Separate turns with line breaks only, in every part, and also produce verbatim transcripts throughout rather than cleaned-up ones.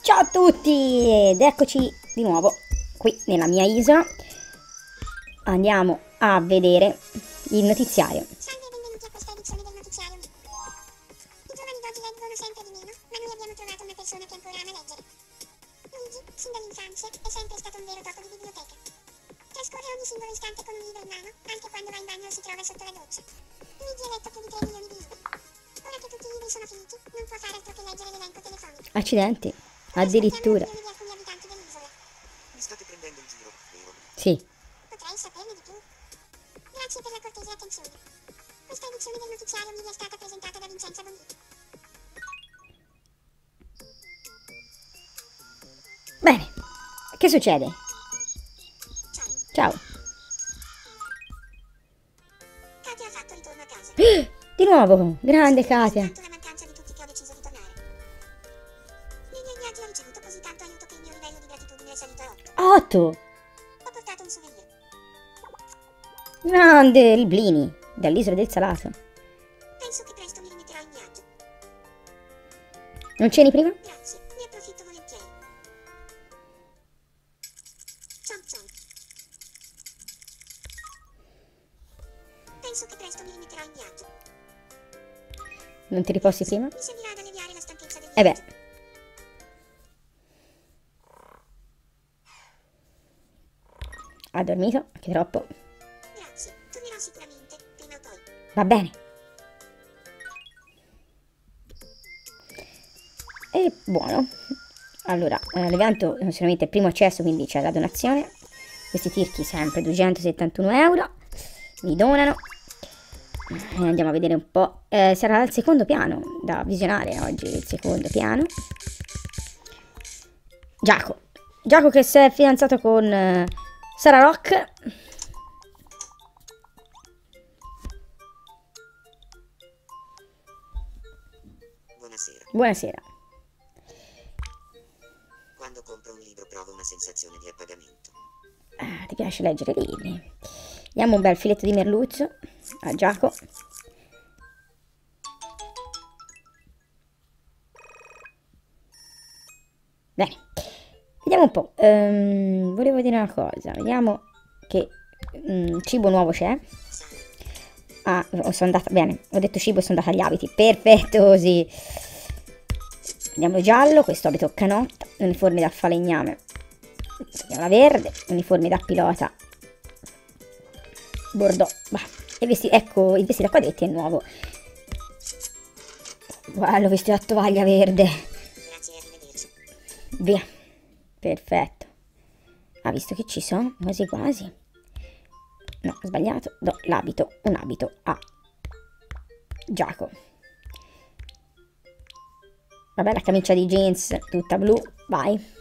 Ciao a tutti ed eccoci di nuovo qui nella mia isola. Andiamo a vedere il notiziario.
Salve e benvenuti a questa edizione del notiziario. I giovani d'oggi leggono sempre di meno, ma noi abbiamo trovato una persona che ancora ama leggere. Luigi, sin dall'infanzia, è sempre stato un vero topo di biblioteca. Trascorre ogni singolo istante con un libro in mano, anche quando va in bagno o si trova sotto la doccia. Luigi ha letto più di tre milioni di libri. Ora che tutti i libri sono finiti, non può fare altro che leggere l'elenco telefonico.
Accidenti, addirittura.
Adesso ascoltiamo le opinioni di alcuni abitanti dell'isola.
Mi state prendendo in giro, vero?
Sì.
Potrei saperne di più. Grazie per la cortese attenzione. Questa edizione del notiziario mi è stata presentata da Vincenza Bonito.
Bene, che succede?
Ciao.
Ciao.
Katia ha fatto ritorno a casa.
Di nuovo, grande Katia.
Tanto la mancanza di tutti che ho deciso di tornare. Nei miei viaggi ho ricevuto così tanto aiuto che il mio livello di gratitudine è salito a otto.
otto.
Ho portato un souvenir.
Grande, il Blini, dall'isola del Salato.
Penso che presto mi rimetterò in viaggio.
Non c'eri prima?
Grazie, ne approfitto volentieri. Chomp chomp. Penso che presto mi rimetterò in viaggio.
Non ti riposi prima?
Mi servirà ad alleviare la stanchezza del
Eh
viaggio.
beh. Ha dormito? Che troppo.
Grazie, tornerò sicuramente, prima o poi.
Va bene. E buono. Allora, eh, l'evento è solamente il primo accesso, quindi c'è la donazione. Questi tirchi sempre duecentosettantuno euro. Mi donano. E andiamo a vedere un po'. Eh, sarà il secondo piano da visionare oggi, il secondo piano. Giaco. Giaco che si è fidanzato con eh, Sara Rock.
Buonasera.
Buonasera.
Quando compro un libro provo una sensazione di appagamento.
Ah, ti piace leggere libri? Diamo un bel filetto di merluzzo a Giaco. Bene, vediamo un po'. Ehm, volevo dire una cosa. Vediamo che mm, cibo nuovo c'è. Ah, oh, sono andata bene. Ho detto cibo e sono andata agli abiti. Perfetto così. Andiamo giallo. Questo abito canotta. Uniforme da falegname. La verde. Uniforme da pilota. Bordeaux. Bah. E vestiti, ecco, il vestito a quadretti è nuovo. Bello vestito a tovaglia verde.
Grazie, arrivederci.
Via. Perfetto. Ha visto che ci sono? Quasi quasi. No, ho sbagliato. Do l'abito, un abito a Giaco. Vabbè, la camicia di jeans tutta blu. Vai.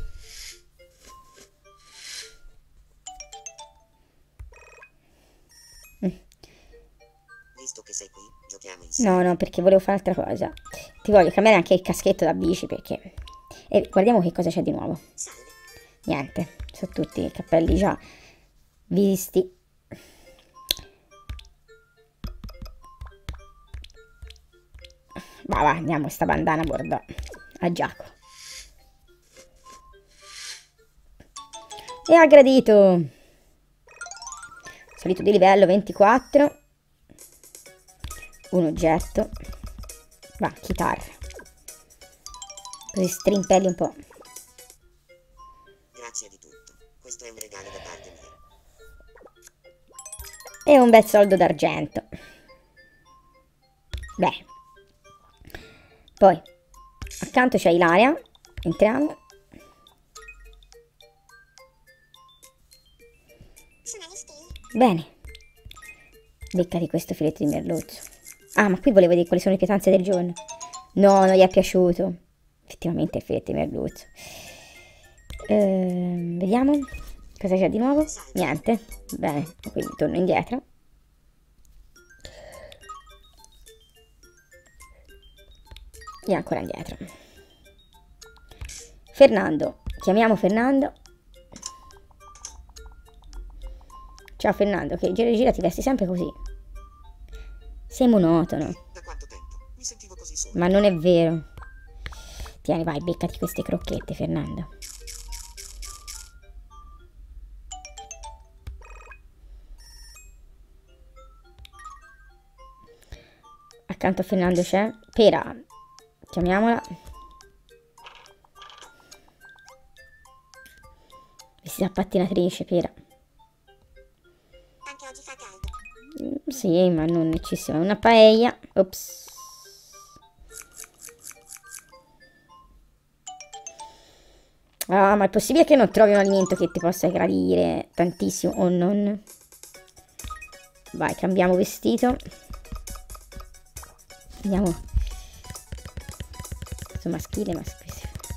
Visto che sei qui, giochiamo insieme.
No, no, perché volevo fare altra cosa. Ti voglio cambiare anche il caschetto da bici perché... E guardiamo che cosa c'è di nuovo.
Salve.
Niente, sono tutti i cappelli già visti. Va, va, andiamo sta bandana Bordeaux a Giacomo. E ha gradito. Salito di livello ventiquattro. Un oggetto. Va, chitarra. Così strimpelli un po'.
Grazie di tutto. Questo è un regalo da parte mia.
E un bel soldo d'argento. Beh. Poi, accanto c'è Ilaria. Entriamo.
Sono alle stelle.
Bene. Beccati questo filetto di merluzzo. Ah, ma qui volevo dire quali sono le pietanze del giorno. No, non gli è piaciuto. Effettivamente è filetto di merluzzo. Ehm, vediamo. Cosa c'è di nuovo? Niente. Bene, quindi torno indietro. E ancora indietro. Fernando. Chiamiamo Fernando. Ciao Fernando, che gira e gira ti vesti sempre così. Sei monotono.
Da quanto tempo? Mi sentivo così solo.
Ma non è vero. Ti Tieni, vai, beccati queste crocchette, Fernando. Accanto a Fernando c'è Pera. Chiamiamola. Vestita pattinatrice, Pera.
Anche oggi fa caldo.
Mm, sì, ma non eccessiva. Una paella. Ops. Ah, ma è possibile che non trovi un alimento che ti possa gradire tantissimo o non? Vai, cambiamo vestito. Vediamo. Questo maschile, maschile.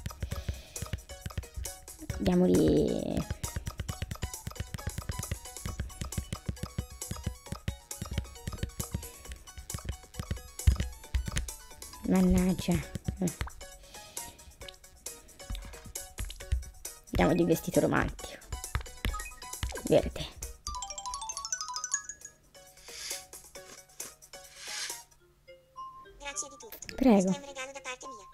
Andiamo lì. Mannaggia. Vediamo di vestito romantico. Verde.
Grazie di tutto.
Prego.
Questo è un regalo da parte mia.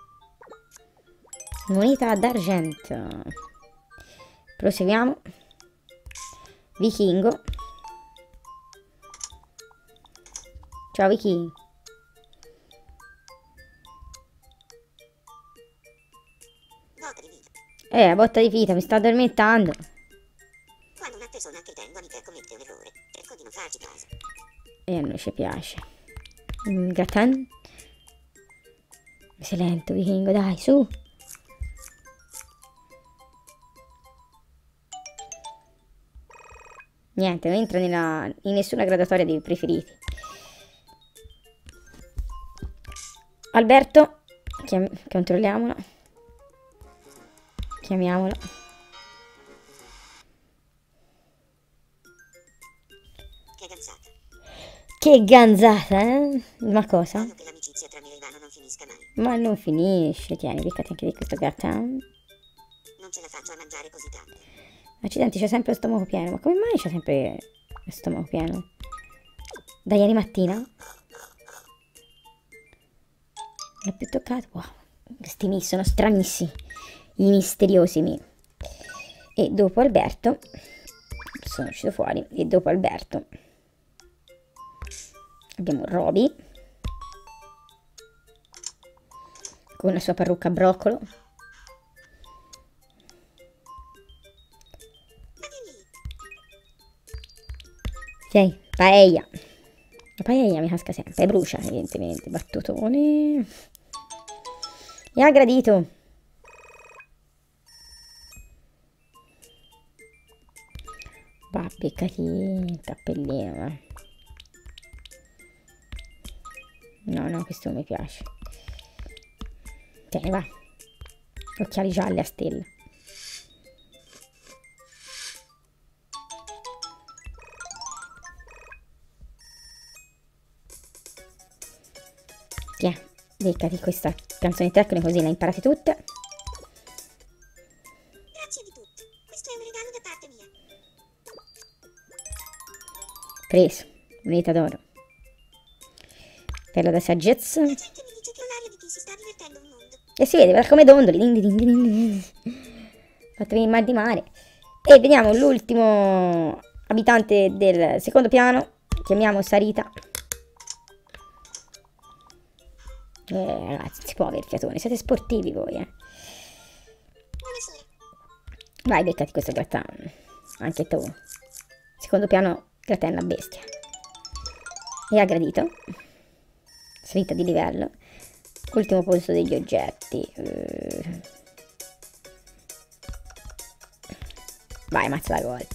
Moneta d'argento. Proseguiamo. Vichingo. Ciao Vichingo.
Botta di vita.
Eh, a botta di vita, mi sto addormentando.
Quando una persona che tengono te commette un errore, cerco di non farci caso.
E a noi ci piace. Mm, gratin. Sei lento, Vichingo, dai, su. Niente, non entra nella, in nessuna graduatoria dei preferiti. Alberto, chiam- controlliamolo. Chiamiamolo.
Che ganzata.
Che ganzata, eh? Ma cosa?
Voglio che l'amicizia tra me e Ivano non finisca mai.
Ma non finisce, tieni, beccati anche di questo gratin.
Non ce la faccio a mangiare così tanto.
Accidenti, c'è sempre lo stomaco pieno. Ma come mai c'è sempre lo stomaco pieno? Da ieri mattina? Non l'ho più toccato. Wow, questi mi sono stranissimi. I misteriosi mi. E dopo Alberto, sono uscito fuori, e dopo Alberto abbiamo Roby con la sua parrucca a broccolo. Ok, paella. La paella mi casca sempre, e brucia evidentemente, battutone. E ha gradito. Va, beccati il cappellino, eh. No, no, questo non mi piace. Tieni, va. Occhiali gialli a stella. Tieni, beccati questa canzone tecnica così le imparate tutte.
Grazie di tutto. Questo è un regalo da parte mia.
Preso, moneta d'oro. Perla da saggezza.
La gente mi dice che ho l'aria di chi si sta divertendo un mondo.
E si vede, guarda come dondoli. Din, din, din, din. Fatemi il mal di mare. E vediamo l'ultimo abitante del secondo piano. Chiamiamo Sarita. Eh, ragazzi, si può avere fiatone. Siete sportivi voi, eh.
Buonasera.
Vai, beccati questo gratin. Anche tu. Secondo piano, gratin la bestia. E ha gradito. Salita di livello. Ultimo posto degli oggetti. Uh. Vai, mazza da gol.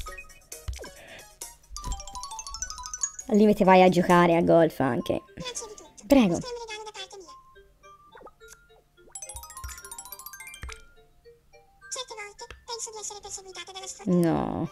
Al limite vai a giocare a golf anche.
Grazie di tutto.
Prego.
Questo è un regalo da parte mia. Certe volte penso di essere perseguitata dalla sfortuna.
No.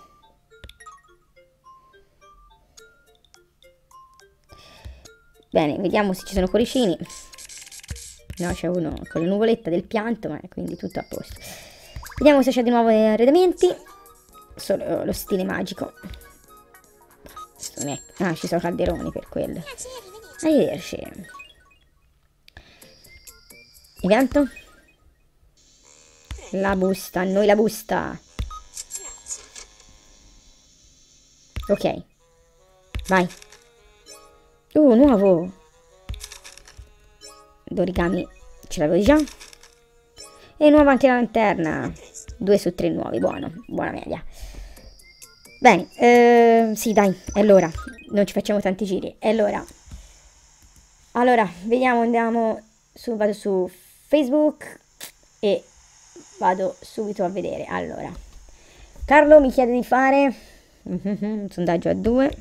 Bene, vediamo se ci sono cuoricini. No, c'è uno con la nuvoletta del pianto, ma quindi tutto a posto. Vediamo se c'è di nuovo degli arredamenti. Solo lo stile magico. Questo non è... Ah, ci sono calderoni per quello.
Grazie, arrivederci.
Arrivederci. Evento? La busta, a noi la busta. Ok. Vai. Uh, nuovo. L'origami ce l'avevo già. E nuova anche la lanterna. Due su tre nuovi, buono. Buona media. Bene, eh, sì dai, è l'ora. Non ci facciamo tanti giri, è l'ora. Allora, vediamo, andiamo su, vado su Facebook e vado subito a vedere. Allora, Carlo mi chiede di fare un sondaggio a due.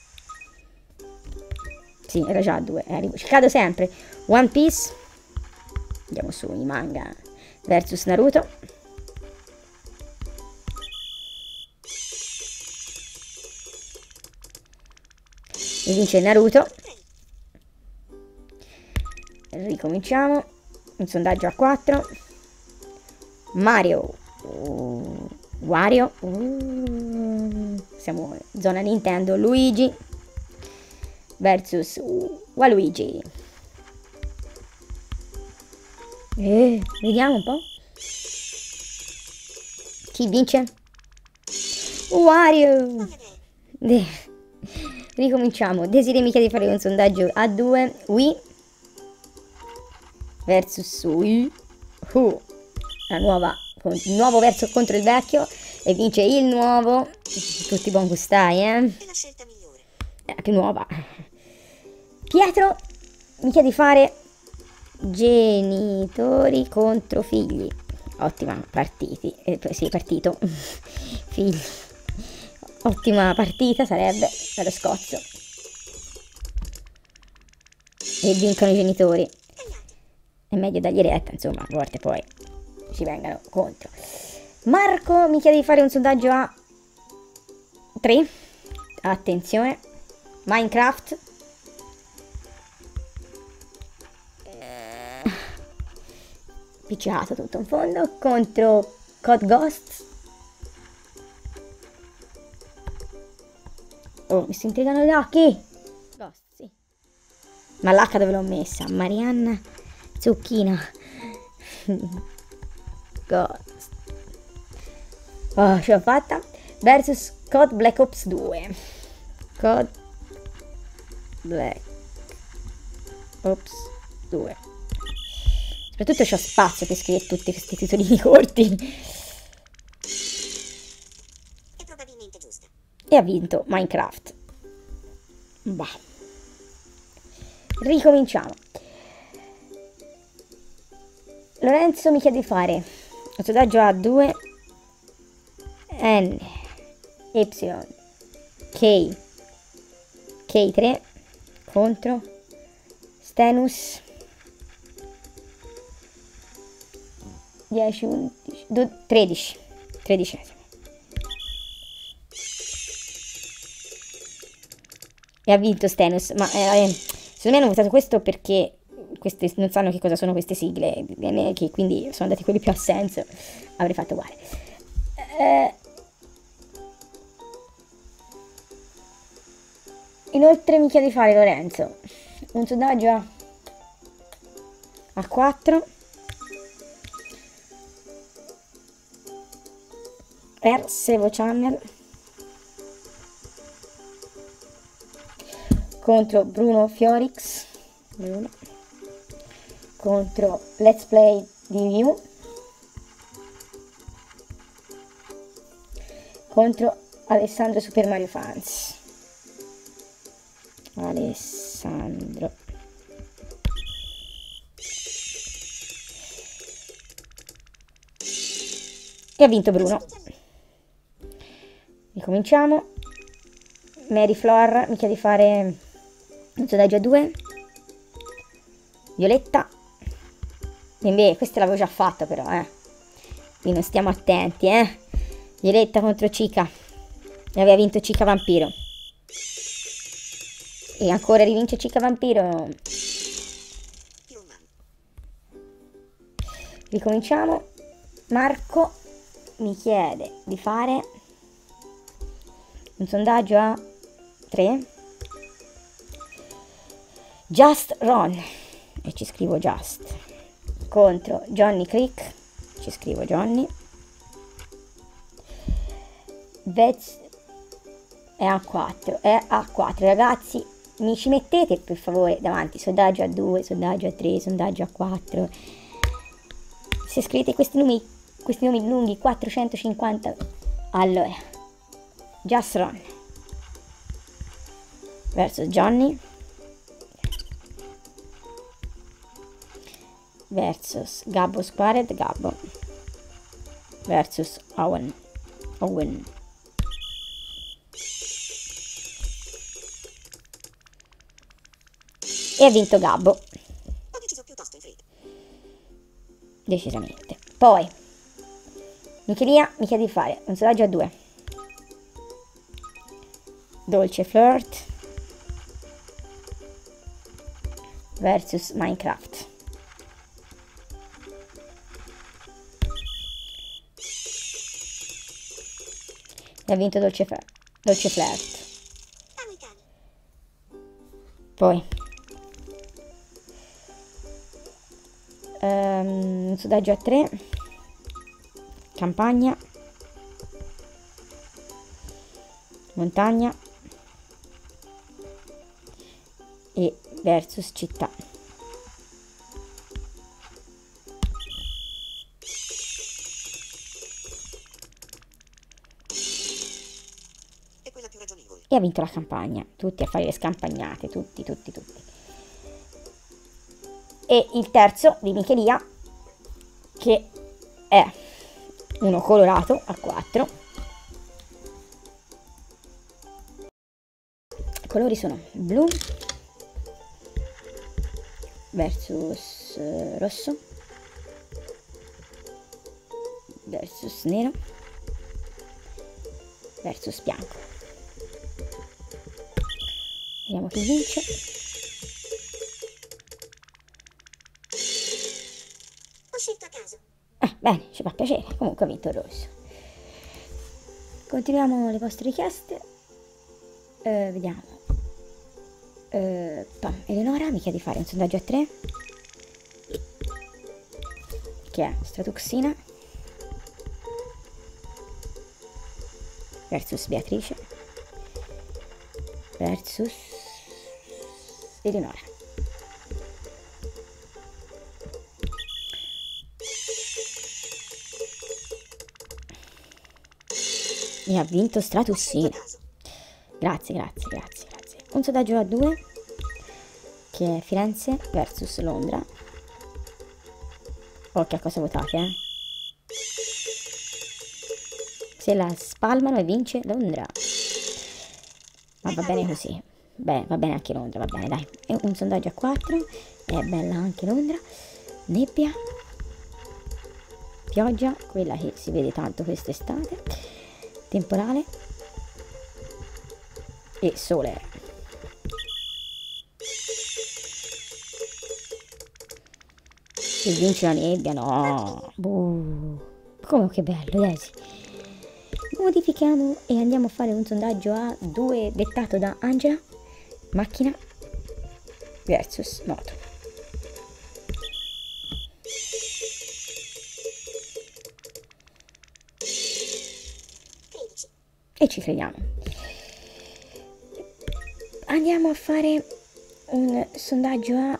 Sì, era già a due, eh, cado sempre. One Piece, andiamo su i manga versus Naruto. E vince Naruto. Ricominciamo. Un sondaggio a quattro. Mario. Uh, Wario. Uh, siamo in zona Nintendo. Luigi versus uh, Waluigi. Eh, vediamo un po'. Chi vince? Wario. Eh. Ricominciamo. Desiree mi chiede di fare un sondaggio a due. Wii versus Wii U. La nuova, il nuovo verso contro il vecchio. E vince il nuovo. Tutti buon gustai, eh?
È la scelta migliore.
È la più nuova. Pietro mi chiede di fare genitori contro figli. Ottima partiti. Eh, sì, partito. Figli. Ottima partita sarebbe per lo Scozio. E vincono i genitori. È meglio dargli retta, insomma, a volte poi ci vengano contro. Marco mi chiede di fare un sondaggio a tre. Attenzione. Minecraft. Picciato tutto in fondo. Contro Code Ghosts. Oh, mi si intrigano gli occhi. Ghost, sì. Ma l'H dove l'ho messa? Marianna Zucchina. Ghost. Oh, ce l'ho fatta. Versus Code Black Ops due. Code Black Ops due. Soprattutto c'ho spazio per scrivere tutti questi titolini corti.
È probabilmente giusta.
E ha vinto Minecraft. Bah. Ricominciamo. Lorenzo mi chiede di fare un sondaggio a due. N Y K K tre contro Stenus dieci, undici, tredici tredicesimo. E ha vinto Stenus, ma eh, secondo me hanno votato questo perché queste, non sanno che cosa sono queste sigle, che quindi sono andati quelli più a senso. Avrei fatto uguale. Eh, inoltre mi chiede di fare Lorenzo un sondaggio a, a quattro. Per Sevo Channel contro Bruno Fiorix, Bruno, contro Let's Play di View, contro Alessandro Super Mario Fans. Alessandro e ha vinto Bruno. Ricominciamo. Mary Flor mi chiede di fare un sondaggio a due. Violetta. Beh, questa l'avevo già fatta però, eh. Quindi non stiamo attenti, eh. Violetta contro Chica. E aveva vinto Chica Vampiro. E ancora rivince Chica Vampiro. Ricominciamo. Marco mi chiede di fare un sondaggio a tre. Just Ron, e ci scrivo Just, contro Johnny Creek ci scrivo Johnny. Vez è a quattro, è a quattro, ragazzi, mi ci mettete per favore davanti, sondaggio a due, sondaggio a tre, sondaggio a quattro. Se scrivete questi nomi, questi nomi lunghi, quattrocentocinquanta, allora, Just Ron versus Johnny versus Gabbo Squared, Gabbo versus Owen, Owen. E ha vinto Gabbo.
Ho deciso piuttosto in fretta.
Decisamente. Poi Michelia mi chiede di fare un sondaggio a due. Dolce Flirt versus Minecraft. E ha vinto Dolce, Dolce Flirt.
Amo i cani.
Poi um, un sondaggio a tre. Campagna, montagna e versus città.
È quella più ragionevole.
E ha vinto la campagna, tutti a fare le scampagnate, tutti, tutti, tutti. E il terzo di Michelia, che è uno colorato a quattro. I colori sono blu versus eh, rosso versus nero versus bianco. Vediamo chi vince.
Ho scelto a caso.
Ah, bene, ci fa piacere. Comunque ha vinto il rosso. Continuiamo le vostre richieste. Eh, vediamo. Eh, pam, Eleonora mi chiede di fare un sondaggio a tre. Che è Stratuxina versus Beatrice versus Eleonora. E ha vinto Stratuxina. Grazie, grazie, grazie, grazie. Un sondaggio a due, che è Firenze versus Londra. Occhio a cosa votate, eh. Se la spalmano e vince Londra. Ma va bene così. Beh, va bene anche Londra, va bene, dai. E un sondaggio a quattro, è bella anche Londra. Nebbia. Pioggia, quella che si vede tanto quest'estate. Temporale e sole. E vince la nebbia, no. Buh. Comunque bello, dai. Modifichiamo e andiamo a fare un sondaggio a due dettato da Angela. Macchina versus moto. E ci crediamo. Andiamo a fare un sondaggio a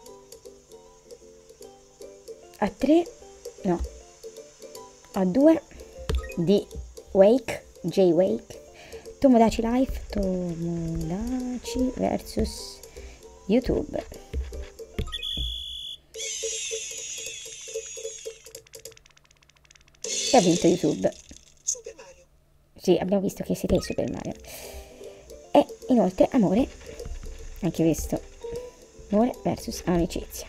a tre, no, a due di Wake, J-Wake, Tomodachi Life, Tomodachi versus YouTube. E ha vinto YouTube.
Super Mario.
Sì, abbiamo visto che siete Super Mario. E inoltre amore, anche questo, amore versus amicizia.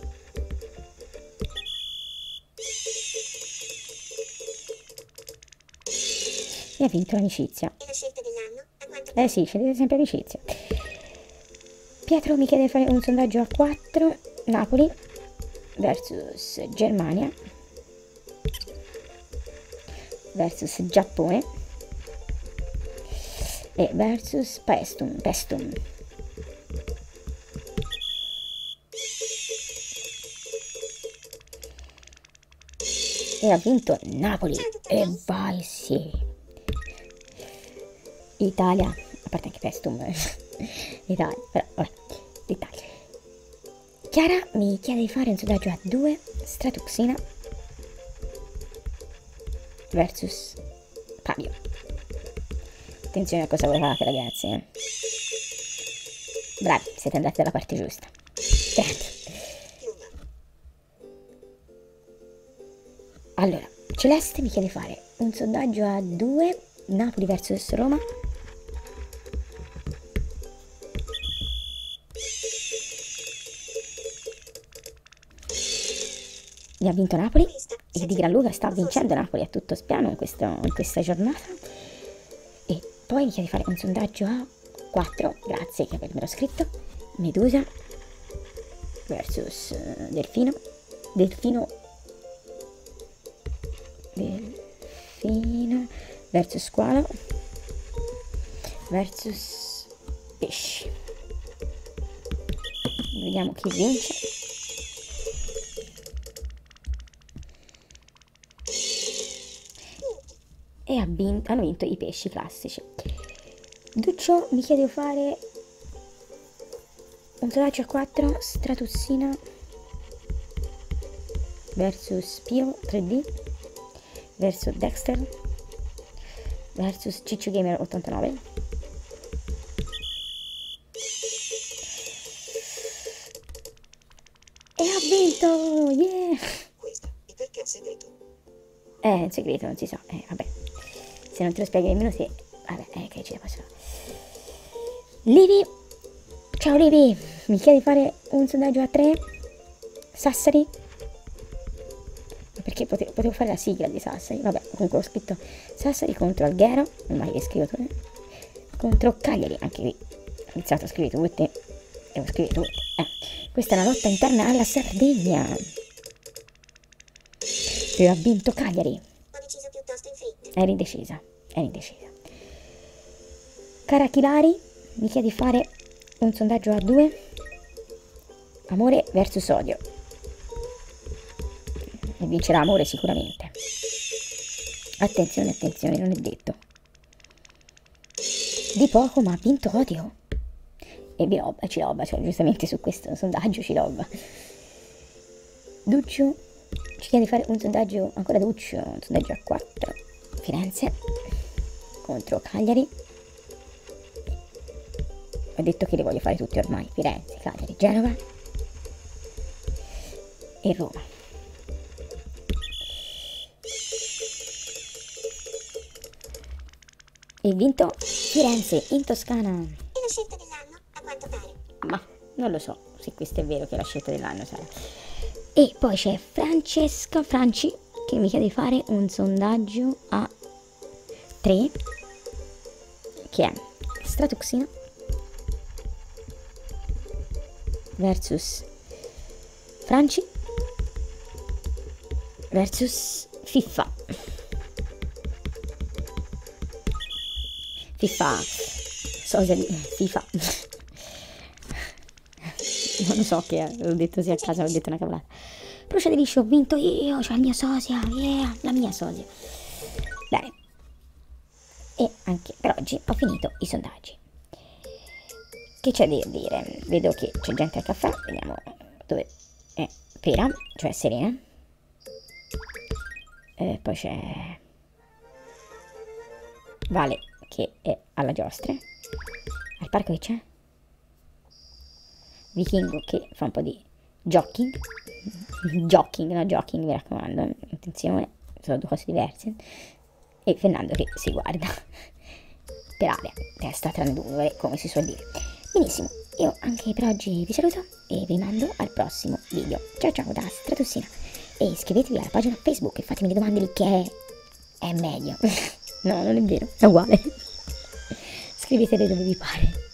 E ha vinto l'amicizia.
È la scelta dell'anno? A quanto
Eh sì, scegliete sempre amicizia. Pietro mi chiede di fare un sondaggio a quattro. Napoli versus Germania versus Giappone e versus Pestum. Pestum. e ha vinto Napoli. E vai, sì. Italia, a parte anche Pestum, Italia, però vabbè, l'Italia. Chiara mi chiede di fare un sondaggio a due, Stratuxina versus Fabio. Attenzione a cosa volevate, ragazzi, eh. Bravi, siete andati dalla parte giusta. Allora, Celeste mi chiede di fare un sondaggio a due, Napoli versus Roma. Mi ha vinto Napoli e di gran lunga sta vincendo Napoli a tutto spiano in, questo, in questa giornata. E poi mi chiede di fare un sondaggio a quattro, grazie che avermelo scritto. Medusa versus uh, Delfino. Delfino. Delfino versus Squalo versus Pesci. Vediamo chi vince. E ha vinto, hanno vinto i pesci classici. Duccio mi chiede di fare un sondaggio a quattro, Stratussina versus Pio tre D versus Dexter versus Ciccio Gamer ottantanove. E ha vinto! Yeah!
Questa, e perché è un segreto?
Eh, è un segreto, non si sa. Eh, vabbè. Se non te lo spiego nemmeno se... Vabbè, eh, che ce la posso fare. Livi! Ciao Livi! Mi chiedi di fare un sondaggio a tre? Sassari? Perché potevo, potevo fare la sigla di Sassari. Vabbè, comunque ho scritto Sassari contro Alghero. Non mai che scrivo tu. Contro Cagliari. Anche qui ho iniziato a scrivere tutte. Devo scrivere tutte. Eh, questa è una lotta interna alla Sardegna. E ha vinto Cagliari.
Ho deciso piuttosto in fretta.
Eri indecisa. Eri indecisa. Carachilari mi chiede di fare un sondaggio a due. Amore versus odio. E vincerà amore sicuramente. Attenzione, attenzione, non è detto. Di poco, ma ha vinto odio. E Bilobba, Cilobba, cioè giustamente su questo sondaggio Cilobba. Duccio ci chiede di fare un sondaggio, ancora Duccio, un sondaggio a quattro. Firenze contro Cagliari. Ho detto che li voglio fare tutti ormai. Firenze, Cagliari, Genova e Roma. E vinto Firenze in Toscana.
E la scelta dell'anno, a quanto pare.
Ma non lo so se questo è vero che è la scelta dell'anno sarà. E poi c'è Francesca Franci che mi chiede di fare un sondaggio a tre, che è Stratuxina versus Franci versus FIFA. FIFA, sosia di FIFA. Non lo so che l'ho detto sia a casa, l'ho detto una cavolata. Procede liscio, ho vinto io, cioè il mio sosia, yeah, la mia sosia. Bene. E anche per oggi ho finito i sondaggi. Che c'è da dire? Vedo che c'è gente al caffè, vediamo dove è Pera, cioè Serena. E poi c'è Vale che è alla giostra. Al parco che c'è? Vichingo che fa un po' di jogging. Jogging, no jogging, mi raccomando, attenzione, sono due cose diverse. E Fernando che si guarda per aria, testa tra le nuvole, come si suol dire. Benissimo, io anche per oggi vi saluto e vi mando al prossimo video. Ciao ciao da Stratussina. E iscrivetevi alla pagina Facebook e fatemi le domande lì che è, è meglio. No, non è vero, è uguale. Scrivetele dove vi pare.